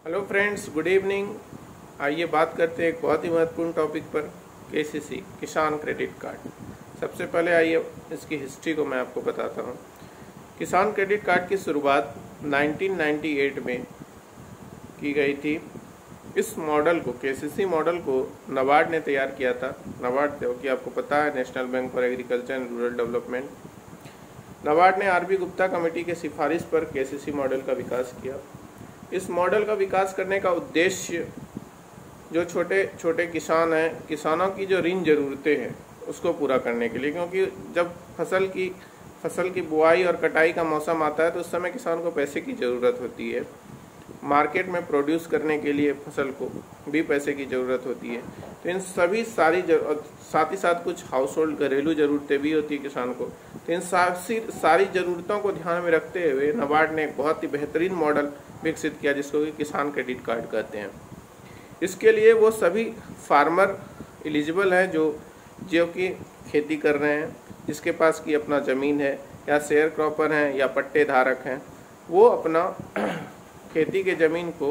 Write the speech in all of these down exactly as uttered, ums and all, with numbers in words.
Hello friends, good evening. आइए बात करते हैं एक बहुत ही महत्वपूर्ण टॉपिक पर, केसीसी किसान क्रेडिट कार्ड। सबसे पहले आइए इसकी हिस्ट्री को मैं आपको बताता हूँ। किसान क्रेडिट कार्ड की शुरुआत नाइनटीन नाइंटी एट में की गई थी। इस मॉडल को, केसीसी मॉडल को नाबार्ड ने तैयार किया था। नाबार्ड जो कि आपको पता है, National Bank for Agriculture and Rural Development. NABARD ने आर बी गुप्ता कमेटी के सिफारिश पर केसीसी मॉडल का विकास किया। इस मॉडल का विकास करने का उद्देश्य जो छोटे छोटे किसान हैं, किसानों की जो ऋण ज़रूरतें हैं उसको पूरा करने के लिए, क्योंकि जब फसल की फसल की बुआई और कटाई का मौसम आता है तो उस समय किसान को पैसे की ज़रूरत होती है। मार्केट में प्रोड्यूस करने के लिए फसल को भी पैसे की ज़रूरत होती है। तो इन सभी सारी साथ ही साथ कुछ हाउस होल्ड घरेलू ज़रूरतें भी होती है किसान को। तो इन सारी सारी ज़रूरतों को ध्यान में रखते हुए नाबार्ड ने एक बहुत ही बेहतरीन मॉडल विकसित किया, जिसको कि किसान क्रेडिट कार्ड कहते हैं। इसके लिए वो सभी फार्मर एलिजिबल हैं जो जो कि खेती कर रहे हैं, जिसके पास की अपना ज़मीन है, या शेयर क्रॉपर हैं या पट्टे धारक हैं, वो अपना खेती के ज़मीन को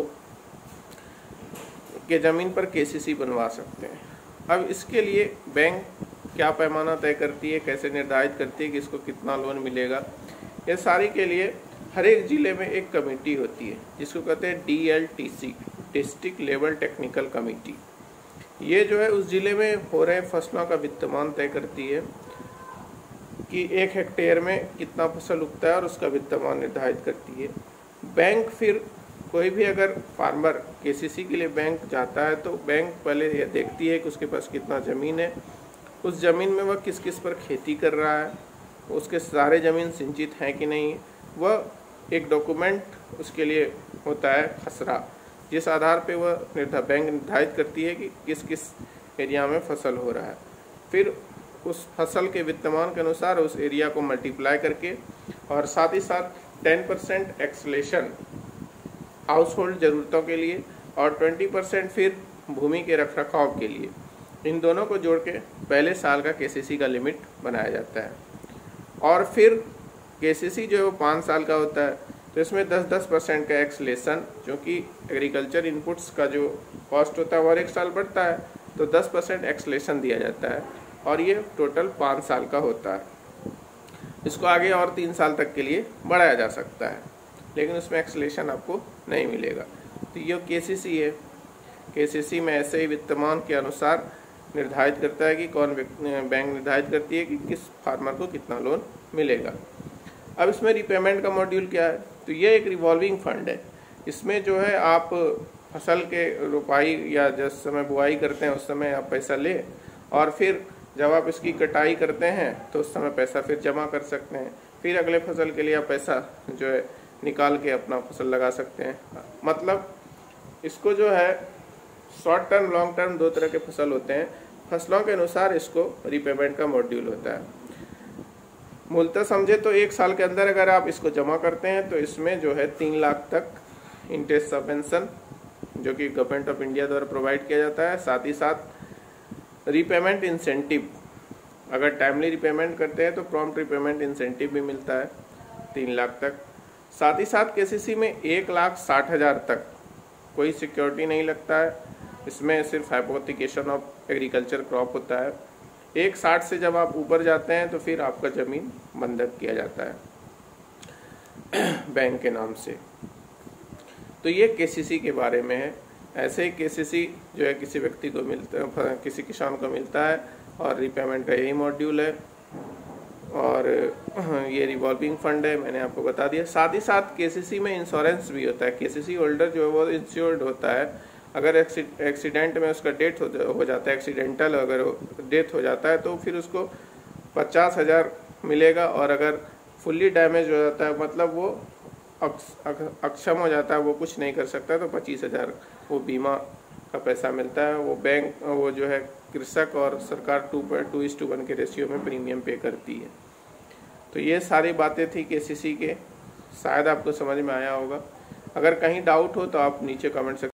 के ज़मीन पर केसीसी बनवा सकते हैं। अब इसके लिए बैंक क्या पैमाना तय करती है, कैसे निर्धारित करती है कि इसको कितना लोन मिलेगा, ये सारी के लिए हर एक ज़िले में एक कमेटी होती है जिसको कहते हैं D L T C, district level technical committee. ये जो है उस ज़िले में हो रहे फसलों का वित्तमान तय करती है कि एक हेक्टेयर में कितना फसल उगता है और उसका वित्तमान निर्धारित करती है। बैंक फिर कोई भी अगर फार्मर केसीसी के लिए बैंक जाता है तो बैंक पहले ये देखती है कि उसके पास कितना ज़मीन है, उस ज़मीन में वह किस किस पर खेती कर रहा है, उसके सारे ज़मीन सिंचित हैं कि नहीं। वह एक डॉक्यूमेंट उसके लिए होता है खसरा, जिस आधार पे वह निर्धा बैंक निर्धारित करती है कि किस किस एरिया में फसल हो रहा है। फिर उस फसल के वित्तमान के अनुसार उस एरिया को मल्टीप्लाई करके और साथ ही साथ ten percent escalation household ज़रूरतों के लिए और ट्वेंटी परसेंट फिर भूमि के रखरखाव के लिए, इन दोनों को जोड़ के पहले साल का केसीसी का लिमिट बनाया जाता है। और फिर केसीसी जो है वो पाँच साल का होता है, तो इसमें दस दस परसेंट का एक्सलेशन, क्योंकि एग्रीकल्चर इनपुट्स का जो कॉस्ट होता है वो हर एक साल बढ़ता है, तो दस परसेंट एक्सलेशन दिया जाता है और ये टोटल पाँच साल का होता है। इसको आगे और तीन साल तक के लिए बढ़ाया जा सकता है, लेकिन उसमें एक्सलेशन आपको नहीं मिलेगा। तो ये केसीसी है। केसीसी में ऐसे ही वित्तमान के अनुसार निर्धारित करता है कि कौन बैंक निर्धारित करती है कि किस फार्मर को कितना लोन मिलेगा। अब इसमें रिपेमेंट का मॉड्यूल क्या है, तो ये एक रिवॉल्विंग फंड है। इसमें जो है आप फसल के रोपाई या जिस समय बुआई करते हैं उस समय आप पैसा ले, और फिर जब आप इसकी कटाई करते हैं तो उस समय पैसा फिर जमा कर सकते हैं। फिर अगले फसल के लिए आप पैसा जो है निकाल के अपना फसल लगा सकते हैं। मतलब इसको जो है शॉर्ट टर्म, लॉन्ग टर्म दो तरह के फसल होते हैं। फसलों के अनुसार इसको रिपेमेंट का मॉड्यूल होता है। मूलतः समझे तो एक साल के अंदर अगर आप इसको जमा करते हैं तो इसमें जो है तीन लाख तक इंटरेस्ट सबवेंशन जो कि गवर्नमेंट ऑफ इंडिया द्वारा प्रोवाइड किया जाता है। साथ ही साथ रिपेमेंट इंसेंटिव, अगर टाइमली रिपेमेंट करते हैं तो प्रॉम्प्ट रिपेमेंट इंसेंटिव भी मिलता है तीन लाख तक। साथ ही साथ केसीसी में एक लाख साठ हज़ार तक कोई सिक्योरिटी नहीं लगता है। इसमें सिर्फ हाइपोथिकेशन ऑफ एग्रीकल्चर क्रॉप होता है। एक साठ से जब आप ऊपर जाते हैं तो फिर आपका ज़मीन बंधक किया जाता है बैंक के नाम से। तो ये केसीसी के बारे में है। ऐसे ही केसीसी जो है किसी व्यक्ति को मिलता है, किसी किसान को मिलता है, और रिपेमेंट का यही मॉड्यूल है। और ये रिवॉल्विंग फंड है, मैंने आपको बता दिया। साथ ही साथ केसीसी में इंश्योरेंस भी होता है। केसीसी होल्डर जो है वो इंश्योर्ड होता है। अगर एक्सीडेंट में उसका डेथ हो, हो जाता है, एक्सीडेंटल अगर डेथ हो जाता है तो फिर उसको पचास हज़ार मिलेगा, और अगर फुल्ली डैमेज हो जाता है, मतलब वो अक्षम हो जाता है, वो कुछ नहीं कर सकता, तो पच्चीस हज़ार वो बीमा का पैसा मिलता है। वो बैंक वो जो है कृषक और सरकार two point two is to one के रेशियो में प्रीमियम पे करती है। तो ये सारी बातें थी केसीसी के, शायद आपको समझ में आया होगा। अगर कहीं डाउट हो तो आप नीचे कमेंट